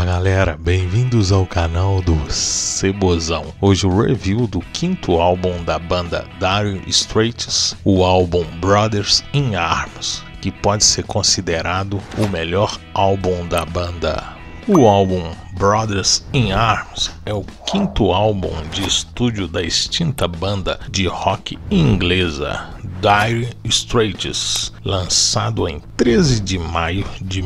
Fala galera, bem-vindos ao canal do Cebozão. Hoje o review do quinto álbum da banda Dire Straits, o álbum Brothers in Arms, que pode ser considerado o melhor álbum da banda. O álbum Brothers in Arms é o quinto álbum de estúdio da extinta banda de rock inglesa Dire Straits, lançado em 13 de maio de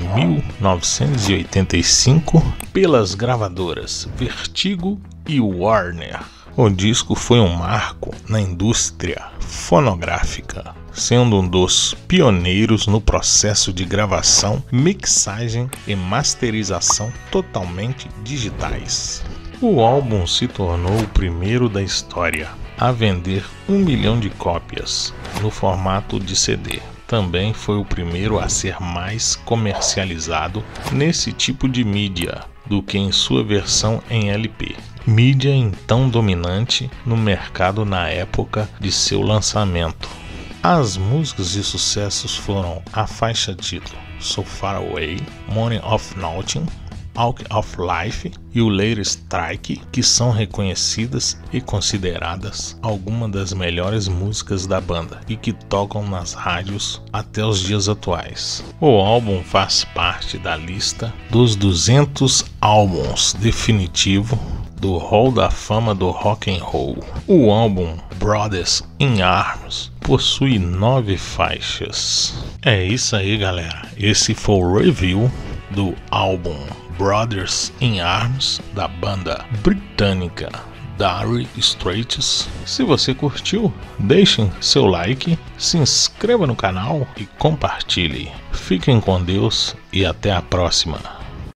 1985 pelas gravadoras Vertigo e Warner. O disco foi um marco na indústria fonográfica, sendo um dos pioneiros no processo de gravação, mixagem e masterização totalmente digitais. O álbum se tornou o primeiro da história a vender 1 milhão de cópias no formato de CD. Também foi o primeiro a ser mais comercializado nesse tipo de mídia do que em sua versão em LP, mídia então dominante no mercado na época de seu lançamento. As músicas de sucessos foram a faixa título So Far Away, Money of Nothing, Out of Life e o Later Strike, que são reconhecidas e consideradas algumas das melhores músicas da banda e que tocam nas rádios até os dias atuais. O álbum faz parte da lista dos 200 álbuns definitivo do Hall da Fama do Rock and Roll. O álbum Brothers in Arms possui 9 faixas. É isso aí, galera. Esse foi o review do álbum Brothers in Arms da banda britânica Dire Straits. Se você curtiu, deixem seu like, se inscreva no canal e compartilhe. Fiquem com Deus e até a próxima.